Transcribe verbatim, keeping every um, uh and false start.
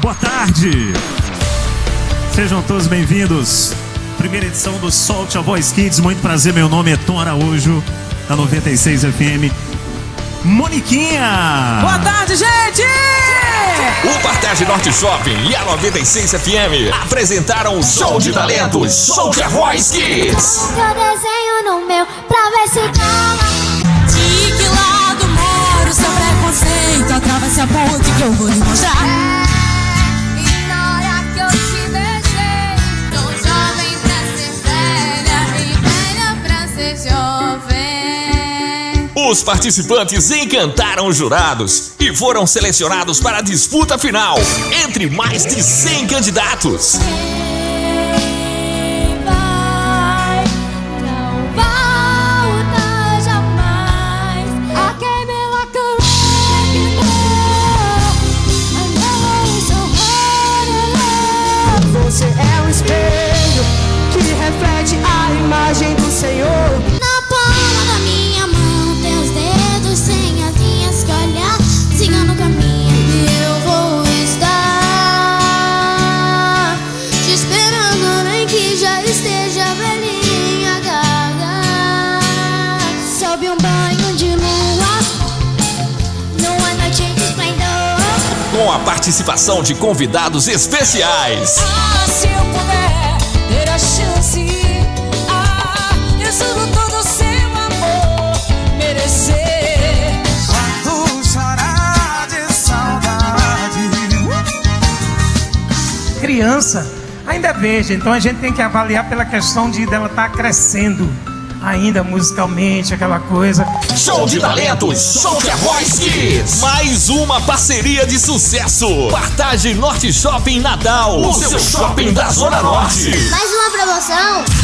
Boa tarde. Sejam todos bem-vindos. Primeira edição do Solte a Voz Kids. Muito prazer, meu nome é Tom Araújo, da noventa e seis F M. Moniquinha! Boa tarde, gente! O Partage Norte Shopping e a noventa e seis F M apresentaram o Show de Talentos, Solte a Voz Kids. Eu desenho no meu pra ver se cala. De que lado mora o seu preconceito? Atravesse a ponte que eu vou lhe mostrar. E na hora que eu te beijei, tô jovem pra ser velha e velha pra ser jovem. Os participantes encantaram os jurados e foram selecionados para a disputa final entre mais de cem candidatos. Você é um espelho que reflete a imagem do Senhor. Na palma da minha mão tem os dedos sem as linhas que olhar, siga no caminho que eu vou estar te esperando, nem que já esteja velhinha gaga. Sob um banho de lua, numa noite de esplendor, Com a participação de convidados especiais. Ah, se eu puder ter a chance, ah, eu juro todo o seu amor merecer. Quando chorar de saudade. Criança ainda é virgem, então a gente tem que avaliar pela questão de dela estar crescendo ainda musicalmente, aquela coisa. Show de Talentos, Solte a Voz Kids. Mais uma parceria de sucesso. Partage Norte Shopping Natal, o seu shopping da Zona Norte. mais uma promoção.